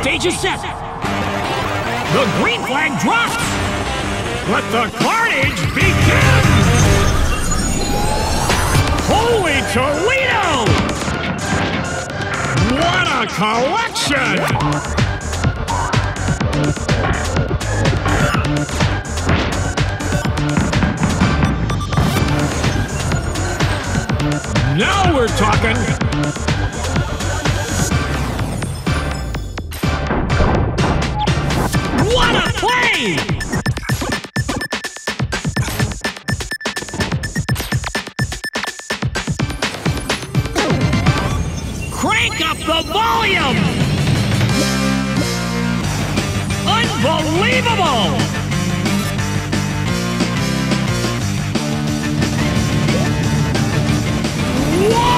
stage is set. The green flag drops. Let the carnage begin! Holy Toledo! What a collection! Now we're talking! What a play! Crank up the volume! Unbelievable! Whoa!